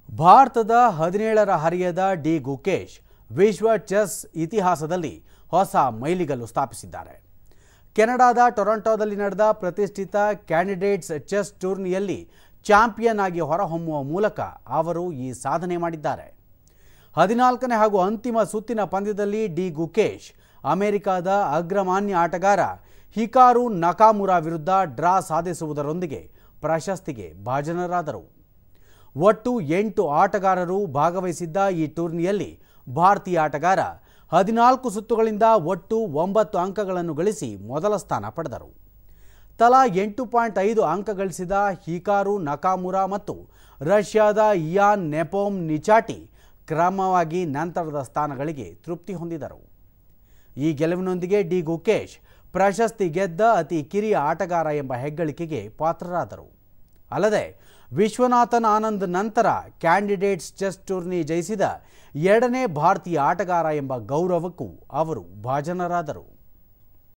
ಭಾರತದ 17ರ ಹರೆಯದ ಡಿ ಗುಕೇಶ್ ವಿಶ್ವ ಚೆಸ್ ಇತಿಹಾಸದಲ್ಲಿ ಹೊಸ ಮೈಲಿಗಲ್ಲು ಸ್ಥಾಪಿಸಿದ್ದಾರೆ. ಕೆನಡಾದ ಟೊರಾಂಟೊದಲ್ಲಿ ನಡೆದ ಪ್ರತಿಷ್ಠಿತ ಕ್ಯಾಂಡಿಡೇಟ್ಸ್ ಚೆಸ್ ಟೂರ್ನಿಯಲ್ಲಿ ಚಾಂಪಿಯನ್ ಆಗಿ ಹೊರಹೊಮ್ಮುವ ಮೂಲಕ ಅವರು ಈ ಸಾಧನೆ ಮಾಡಿದ್ದಾರೆ. 14ನೇ ಹಾಗೂ ಅಂತಿಮ ಸುತ್ತಿನ ಪಂದ್ಯದಲ್ಲಿ ಡಿ ಗುಕೇಶ್ ಅಮೆರಿಕದ ಅಗ್ರಮಾನ್ಯ ಆಟಗಾರ ಹಿಕಾರು ನಕಾಮುರಾ ವಿರುದ್ಧ ಡ್ರಾ ಸಾಧಿಸುವುದರೊಂದಿಗೆ ಪ್ರಶಸ್ತಿಗೆ ಭಾಜನರಾದರು. ಒಟ್ಟು 8 ಆಟಗಾರರು ಭಾಗವಹಿಸಿದ್ದ ಈ ಟೂರ್ನಿಯಲ್ಲಿ ಭಾರತೀಯ ಆಟಗಾರ 14 ಸುತ್ತುಗಳಿಂದ ಒಟ್ಟು 9 ಅಂಕಗಳನ್ನು ಗಳಿಸಿ ಮೊದಲ ಸ್ಥಾನ ಪಡೆದರು. ತಲಾ 8.5 ಅಂಕ ಗಳಿಸಿದ ಹಿಕಾರು ನಕಾಮುರಾ ಮತ್ತು ರಷ್ಯಾದ ಇಯಾನ್ ನೆಪೊಮ್ನಿಚಾಟಿ ಕ್ರಮವಾಗಿ ನಂತರದ ಸ್ಥಾನಗಳಿಗೆ ತೃಪ್ತಿ ಹೊಂದಿದರು. ಈ ಗೆಲುವಿನೊಂದಿಗೆ ಡಿ ಗುಕೇಶ್ ಪ್ರಶಸ್ತಿ ಗೆದ್ದ ಅತಿ ಕಿರಿಯ ಆಟಗಾರ ಎಂಬ ಹೆಗ್ಗಳಿಕೆಗೆ ಪಾತ್ರರಾದರು. ಅಲ್ಲದೆ ವಿಶ್ವನಾಥನ್ ಆನಂದ್ ನಂತರ ಕ್ಯಾಂಡಿಡೇಟ್ಸ್ ಚೆಸ್ ಟೂರ್ನಿ ಜಯಿಸಿದ 2ನೇ ಭಾರತೀಯ ಆಟಗಾರ ಎಂಬ ಗೌರವಕ್ಕೂ ಅವರು ಭಾಜನರಾದರು.